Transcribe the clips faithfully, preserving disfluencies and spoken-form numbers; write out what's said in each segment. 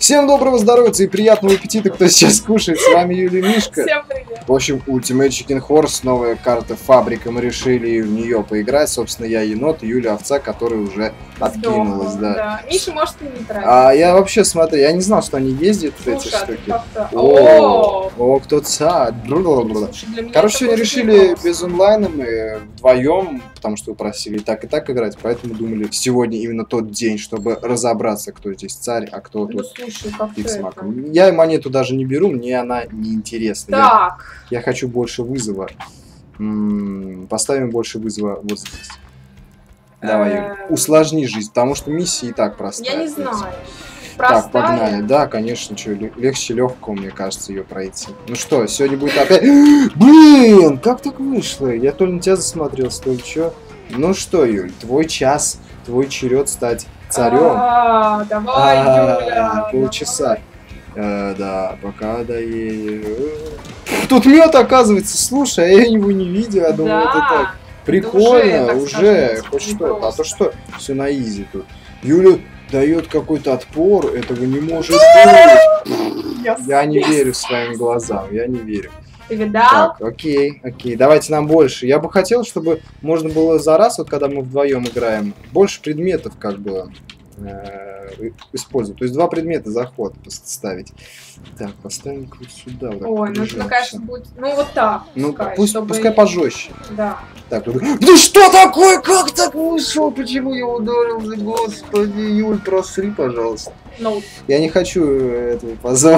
Всем доброго здоровья и приятного аппетита, кто сейчас кушает. С вами Юля Мишка. Всем привет. В общем, Ultimate Chicken Horse, новая карта фабрика, мы решили в нее поиграть. Собственно, я енот, Юля овца, которая уже откинулась, да. да. Миша может и не тратить. А я вообще, смотри, я не знал, что они ездят, Слушай, эти штуки. О, о, кто царь. Слушай, Короче, сегодня решили без онлайна мы вдвоем, потому что вы просили и так, и так играть, поэтому думали, сегодня именно тот день, чтобы разобраться, кто здесь царь, а кто ну, тут слушай, как фиг с это? маком. Я монету даже не беру, мне она не интересна. Так. Я, я хочу больше вызова. М-м, поставим больше вызова вот здесь. Давай, Юля, усложни жизнь, потому что миссия и так простая. Я не знаю. Так, погнали. Да, конечно, что, легче легкого, мне кажется, ее пройти. Ну что, сегодня будет опять... Блин, как так вышло? Я то ли на тебя засмотрелся, то ли что. Ну что, Юль, твой час, твой черед стать царем. А, давай, Юля. Полчаса. Э, да, пока доедешь. Тут мед, оказывается, слушай, а я его не видел, я думал, это так. Прикольно, уже, хоть что-то. А то что, все на изи тут. Юля дает какой-то отпор, этого не может быть. Я не верю своим глазам, я не верю. Ты видал? Так, окей, окей, давайте нам больше. Я бы хотел, чтобы можно было за раз, вот когда мы вдвоем играем, больше предметов как бы э, использовать. То есть два предмета за ход ставить. Так, поставим вот сюда. Вот так. Ой, ну это, конечно, будет... Ну вот так. Ну, пускай, пусть, чтобы... пускай пожестче. Да. Так, да что такое? Как так вышло? Почему я ударился? Господи, Юль, просри, пожалуйста. No. Я не хочу этого позора.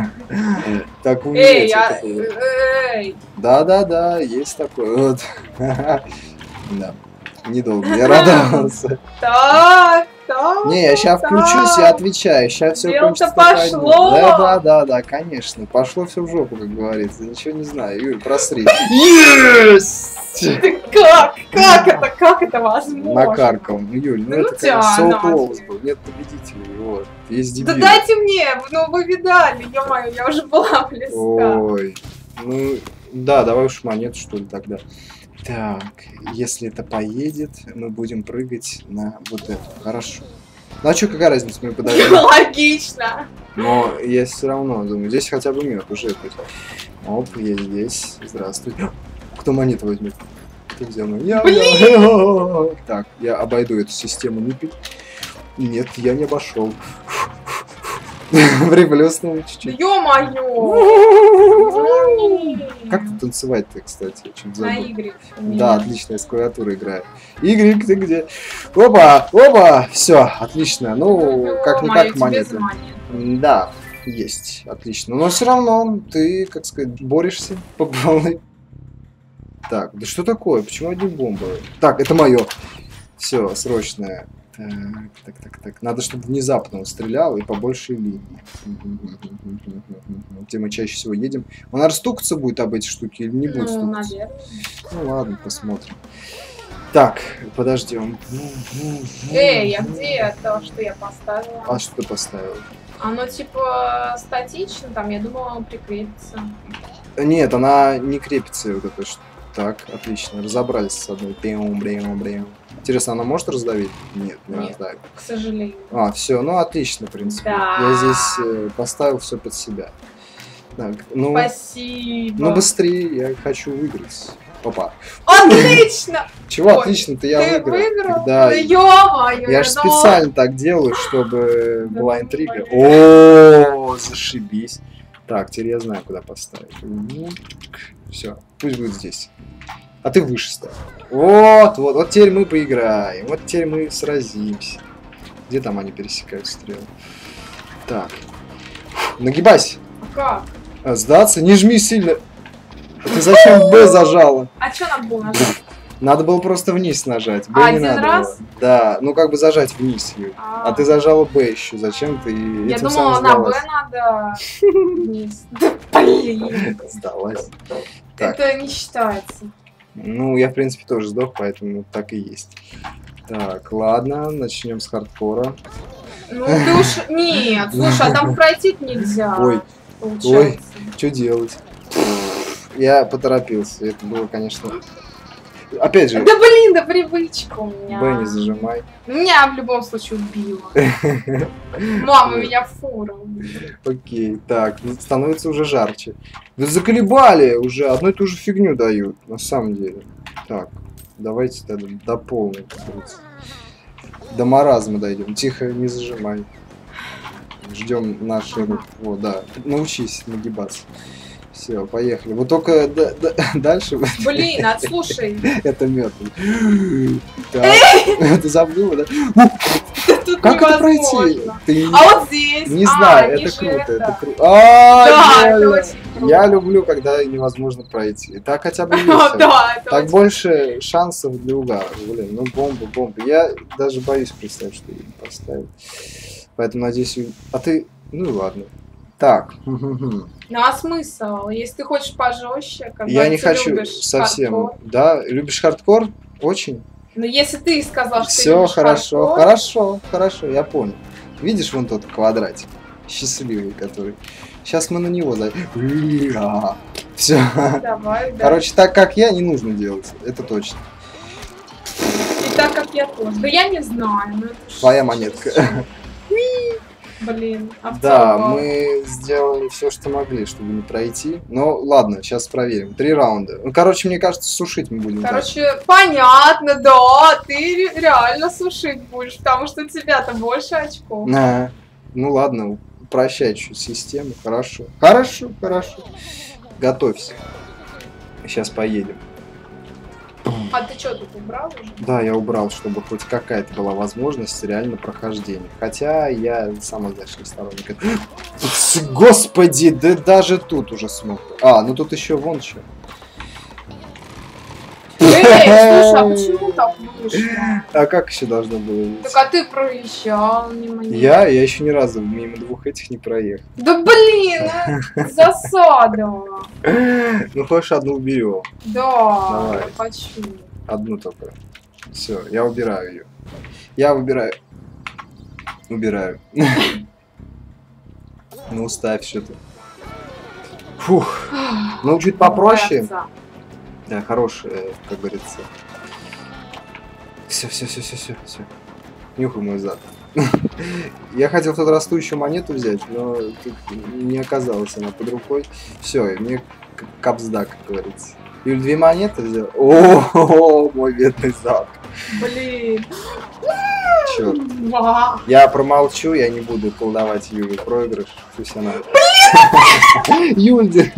Так Эй, я... Эй! Да-да-да, есть такое. Вот. Да, недолго я радовался. Так, так. Не, я сейчас включусь и отвечаю. Сейчас все кончится. Пошло! Да-да-да, конечно. Пошло все в жопу, как говорится. Ничего не знаю. Юль, просри. Есть! Как? Как это? Как это возможно? Накаркал. Ну, Юль, ну, ну это как So Close был. Нет победителей. Вот. Есть дебил. Да дайте мне! Ну вы видали, ё-моё, я уже была близка. Ой. Ну, да, давай уж монету, что ли, тогда. Так, если это поедет, мы будем прыгать на вот эту. Хорошо. Ну а что, какая разница, мы подождем? Логично. Но я все равно думаю, здесь хотя бы мед уже. Оп, я здесь. Здравствуй. Кто монету возьмет? Кто взял монету? Я, я. Так, я обойду эту систему. Не пить. Нет, я не обошел. Приплюснул чуть-чуть. Ё-моё! Как тут танцевать-то, кстати? Я чуть забыл. На Y. Да, отлично, я с клавиатуры играю. Y, ты где? Опа, опа, все, отлично. Ну, как-никак монеты. Да, есть, отлично. Но все равно ты, как сказать, борешься по полной. Так, да что такое? Почему одни бомбы? Так, это мое. Все, срочное. Так, так, так, так. Надо, чтобы внезапно он стрелял и побольше линии. Где мы чаще всего едем. Он расстукаться будет об эти штуки или не будет ну, стукаться? наверное. Ну ладно, посмотрим. Так, подождем. Эй, а где то, что я поставила? А что ты поставил? Оно типа статично, там, я думала, он прикрепится. Нет, она не крепится, вот это что. Так, отлично, разобрались с одной. Брем, брем, брем. Интересно, она может раздавить? Нет, не Нет, раздавит. к сожалению. А, все, ну отлично, в принципе. Да. Я здесь э, поставил все под себя. Так, ну, спасибо. Ну быстрее, я хочу выиграть. Опа. Отлично! Чего Ой, отлично-то я ты выиграл? выиграл? Когда... Да ё-моё, Я же но... специально так делаю, чтобы Да, была ну, интрига. понятно. О, зашибись. Так, теперь я знаю, куда поставить. Все, пусть будет здесь. А ты выше ставь. Вот, вот, вот теперь мы поиграем. Вот теперь мы сразимся. Где там они пересекают стрелы? Так. Нагибайся. А как? А, сдаться? Не жми сильно. А ты зачем Б зажала? А что надо было нажать? Надо было просто вниз нажать. Б А, не один надо раз? было. Да, ну как бы зажать вниз ее. А, А ты зажала Б еще. Зачем ты я этим думала, самым на Б сдалась? надо вниз. Да, блин. Сдалась. Так, Это не считается. ну я в принципе тоже сдох, поэтому так и есть. Так, ладно, начнем с хардкора. Ну ты уж... Нет, слушай, а там пройти нельзя. Ой, получается. что делать? Я поторопился. Это было, конечно... Опять же. Да блин, да привычка у меня. Б не зажимай. Меня в любом случае убила. Мама меня фура. Окей, так, становится уже жарче. Да заколебали уже, одну и ту же фигню дают, на самом деле. Так, давайте тогда до полной, как говорится. До маразма дойдем. Тихо, не зажимай. Ждем нашей руки. Вот, да. Научись нагибаться. Все, поехали. Вот только дальше. Блин, отслушай. Это мед. Ты забыла, да? Как это пройти? А вот здесь. Не знаю, это круто, это круто. Я люблю, когда невозможно пройти. Так хотя бы весело. Так больше шансов для угара. Блин, ну бомба, бомба. Я даже боюсь представить, что я не поставил. Поэтому надеюсь... А ты... Ну и ладно. Так. Ну а смысл? Если ты хочешь пожестче, как я не хочу совсем. Хардкор. Да, любишь хардкор? Очень. Но если ты сказал, что все хорошо, хардкор... хорошо, хорошо, я понял. Видишь вон тот квадратик, счастливый, который. Сейчас мы на него зайдем. Все. Давай, да. Короче, так как я, не нужно делать. Это точно. И так как я тоже. Да я не знаю. Ну, твоя монетка. Блин, да, мы сделали все, что могли, чтобы не пройти. Но ладно, сейчас проверим. Три раунда. Ну, короче, мне кажется, сушить мы будем. Короче, так. Понятно, да, ты реально сушить будешь, потому что у тебя-то больше очков. А, ну ладно, упрощай чуть систему. Хорошо. Хорошо, хорошо. Готовься. Сейчас поедем. А ты что, тут убрал уже? Да, я убрал, чтобы хоть какая-то была возможность реально прохождения. Хотя я самодачный сторонник. Господи, да даже тут уже смог. А, ну тут еще вон что. Эй, слушай, а почему так вышло? А как еще должно было быть? Так а ты проезжал мимо них. Я? Я еще ни разу мимо двух этих не проехал. Да блин, засада. Ну хочешь одну уберем? Да, я хочу. Одну только. Все, я убираю ее. Я выбираю. Убираю. Ну ставь что-то. Фух. Ну чуть попроще. Да, хорошая, как говорится. Все, все, все, все, все, все. Нюхай мой зад. Я хотел в тот раз ту еще монету взять, но тут не оказалось она под рукой. Все, мне капсда, как говорится. Юль, две монеты взял. О, мой бедный зад. Блин. Черт. Я промолчу, я не буду колдовать Юлю проигрыш. Пусть она. Юль.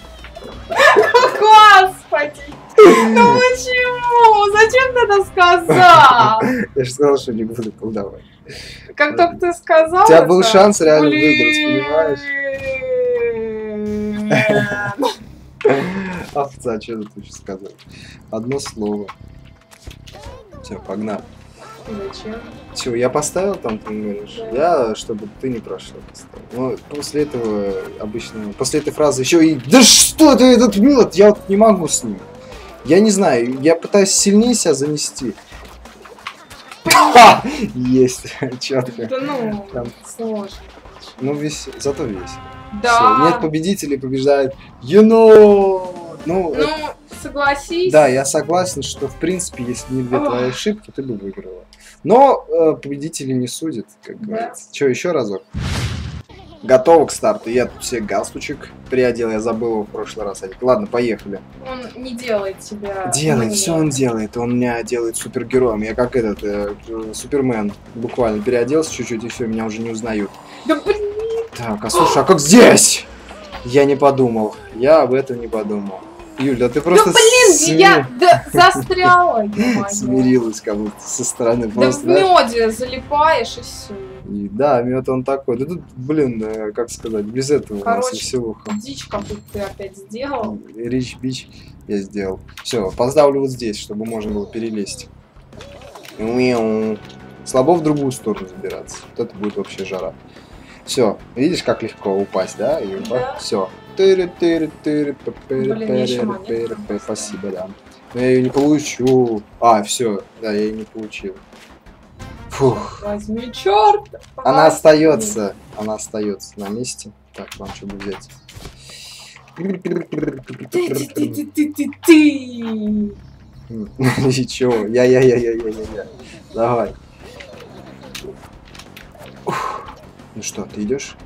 Господи! Ну почему? Зачем ты это сказал? Я же сказал, что не буду колдовать. Как только ты сказал, у тебя был шанс реально выиграть, понимаешь? Овца, что ты еще сказал? Одно слово. Все, погнали. Зачем? Чего, я поставил там, ты говоришь? Да. Я, чтобы ты не прошла, поставил. Но после этого обычно, после этой фразы еще и да что ты этот мед, я вот не могу с ним. Я не знаю, я пытаюсь сильнее себя занести. Есть, четко. Да ну, там сложно. Ну, весь, зато весело. Да. Всё, нет победителей, побеждает you know. Ну, ну это... согласись. Да, я согласен, что в принципе, если не две твои ошибки, ты бы выиграла. Но э, победители не судят, как да. говорится. Че, еще разок? Готово к старту. Я тут себе галстучек приодел, я забыл его в прошлый раз. Ладно, поехали. Он не делает тебя... Делает, все он делает. Он меня делает супергероем. Я как этот, э, Супермен. Буквально переоделся чуть-чуть, и все, меня уже не узнают. Да блин! Так, а слушай, а как здесь? Я не подумал. Я об этом не подумал. Юль, да ты просто... Да блин, сми... я да, застряла, смирилась как будто со стороны. Да просто, в меде залипаешь и все. И, да, мед он такой. Да тут, блин, как сказать, без этого короче, у нас веселуха. Дичь какую ты опять сделал. Рич бич я сделал. Все, поставлю вот здесь, чтобы можно было перелезть. Слабо в другую сторону забираться. Вот это будет вообще жара. Все, видишь, как легко упасть, да? И да. Все. Спасибо, да. Но я ее не получу. А, все, да, я ее не получил. Фух. Возьми, черт! Она остается. Она остается на месте. Так, вам что бы взять? Ничего, я-я-я-я-я-я. Давай. Ну что, ты идешь?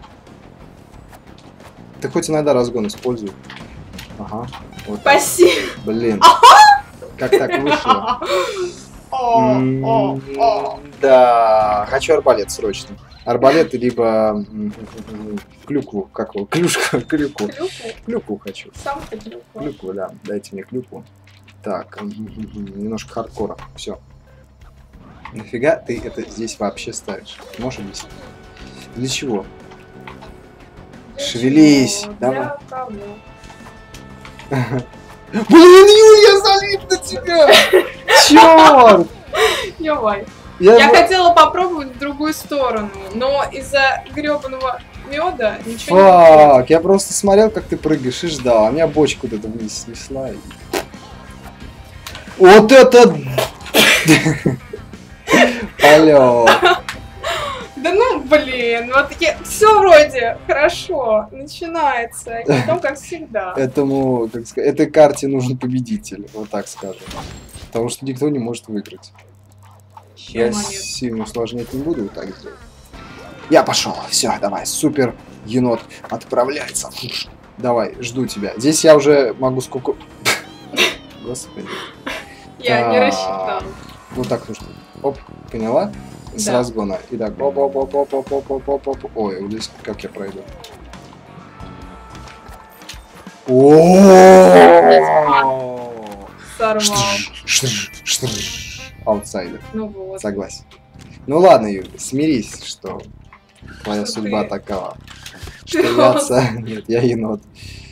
Ты хоть иногда разгон используй. Ага. Вот. Спасибо. Блин. Как так вышло? Да, хочу арбалет срочно. Арбалет, либо клюкву, как его, клюшку, клюкву. Клюкву хочу. Сам ты клюкву. Клюкву, да, дайте мне клюкву. Так, немножко хардкора, все. Нафига ты это здесь вообще ставишь? Можешь объяснить? Для чего? Для Шевелись, чего? давай. Для кого? Блин, Юль, я залип на тебя! Черт! Ёвай. Я, Я бы... хотела попробовать в другую сторону, но из-за гребаного меда ничего Фак, не было. я просто смотрел, как ты прыгаешь и ждал. А меня бочку вот эту вниз снесла. И... Вот это... Полет. Да ну блин, вот такие, все вроде хорошо, начинается, и потом как всегда. Этому, как сказать, этой карте нужен победитель, вот так скажем. Потому что никто не может выиграть. Еще Я момент. сильно усложнять не буду, вот так сделать. Я пошел, все, давай, супер енот отправляется. Фуш. Давай, жду тебя. Здесь я уже могу сколько... Господи. Я не рассчитала. Вот так нужно. Оп, поняла? С Да. разгона. И так, оп, оп, оп, оп, оп, оп, оп, оп, оп. Ой, вот здесь как я пройду. О! Сорвал. Аутсайдер. Ну вот. Согласен. Ну ладно, Юля, смирись, что твоя Что судьба ты? такова. Что я отца... Нет, я енот.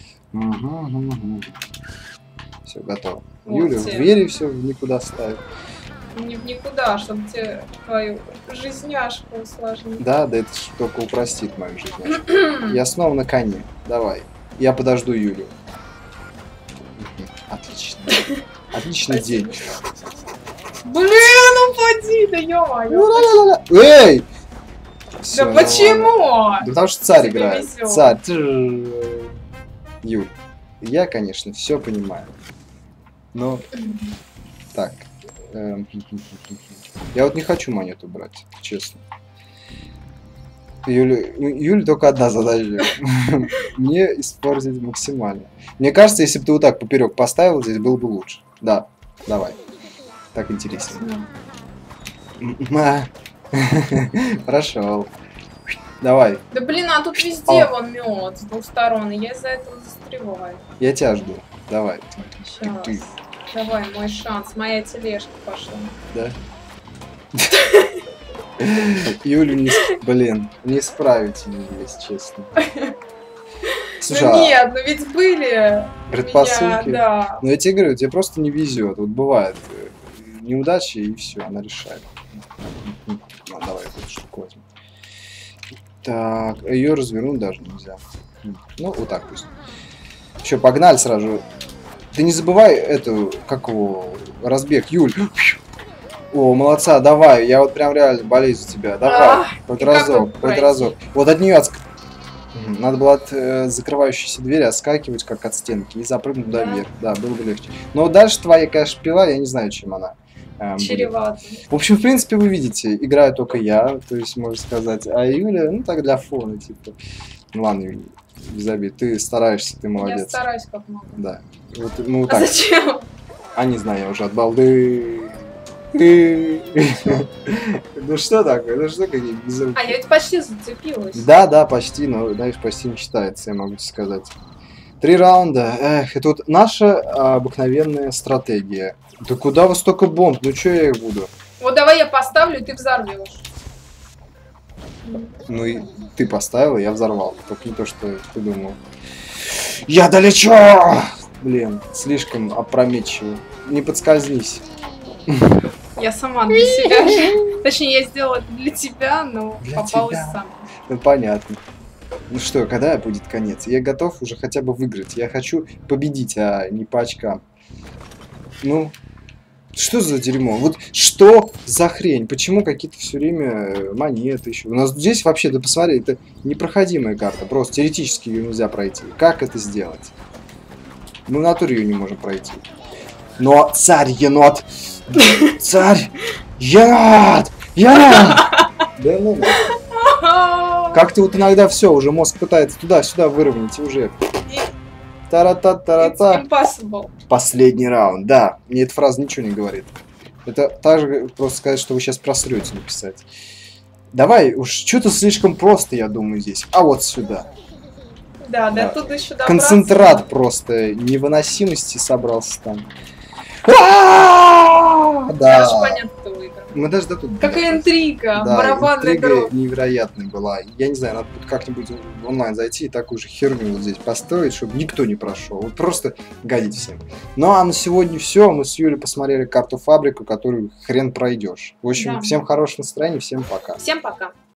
Все, готово. Вот Юля в тебе. двери все никуда ставит. Ни в никуда, чтобы тебе твою жизняшку усложнить. Да, да это ж только упростит мою жизнь. Я снова на коне. Давай. Я подожду Юлю. Отлично. Отличный день. Блин, упади, да ё-моё. Эй! Да Всё, почему? Да потому что царь Тебе играет. везёт. Царь. Юль, я, конечно, все понимаю. Но так. эм, Я вот не хочу монету брать, честно. Юля, Юля только одна задача. Мне испортить максимально. Мне кажется, если бы ты вот так поперек поставил, здесь было бы лучше. Да, давай. Так интереснее. Прошел. Давай, Да блин, а тут везде О. вон мед с двух сторон, и я из-за этого застреваю. я тебя жду. Давай. Сейчас. Ты. Давай, мой шанс, моя тележка пошла. Да? Юлю не... с- Блин, не справить ее, если честно. Слушай, ну а нет, ну ведь были у предпосылки? меня, да. Ну я тебе говорю, тебе просто не везет. Вот бывает э, неудачи, и все, она решает. Ну, давай эту штуку возьму. Так, ее развернуть даже нельзя. Ну, вот так пусть. Все, погнали сразу же. Ты не забывай эту, как его, разбег, Юль. О, молодца, давай, я вот прям реально болею за тебя. Давай, А, хоть и как разок, тут хоть пройти? разок. Вот от нее отск... Мгм, надо было от э, закрывающейся двери отскакивать, как от стенки, и запрыгнуть Да. наверх. Да, было бы легче. Но вот дальше твоя, конечно, пила, я не знаю, чем она. э, будет. Чревато. В общем, в принципе, вы видите, играю только я, то есть, можно сказать. А Юля, ну так для фона, типа. Ну ладно, Юля, без обид. Ты стараешься, ты Я молодец. стараюсь как могу. Да. Вот, ну А так. зачем? А не знаю, я уже от балды. Ну что такое? Ну что какие безумные. А я ведь почти зацепилась. Да, да, почти, но, знаешь, почти не считается, я могу тебе сказать. Три раунда. Эх, это вот наша обыкновенная стратегия. Да куда вы столько бомб? Ну что я их буду? Вот давай я поставлю, и ты взорвешь. Ну и ты поставил, я взорвал. Только не то, что ты думал. Я долечу! Блин, слишком опрометчиво. Не подскользнись. Я сама для себя. Точнее, я сделала это для тебя, но Для попалась тебя. сама. Ну понятно. Ну что, когда будет конец? Я готов уже хотя бы выиграть. Я хочу победить, а не по очкам. Ну, что за дерьмо? Вот что за хрень? Почему какие-то все время монеты еще? У нас здесь вообще, ты посмотри, это непроходимая карта. Просто теоретически ее нельзя пройти. Как это сделать? Мы в натуре ее не можем пройти. Но царь енот. Царь енот. Енот. Да ну. Как-то вот иногда все, уже мозг пытается туда-сюда выровнять, и уже... Тара-та-тара-та. Последний раунд, да. Мне эта фраза ничего не говорит. Это так же просто сказать, что вы сейчас просрете написать. Давай, уж что-то слишком просто, я думаю, здесь. А вот сюда. Да, да, тут еще добраться. Концентрат просто невыносимости собрался там. Да. Даже понятно, кто выиграл. Мы даже до тут. Какая интрига, да, барабанная интрига дробь. Невероятная была. Я не знаю, надо как-нибудь в онлайн зайти и такую же херню вот здесь построить, чтобы никто не прошел. Вот просто гадить всем. Ну а на сегодня все. Мы с Юлей посмотрели карту фабрику, которую хрен пройдешь. В общем, да. Всем хорошего настроения, всем пока. Всем пока.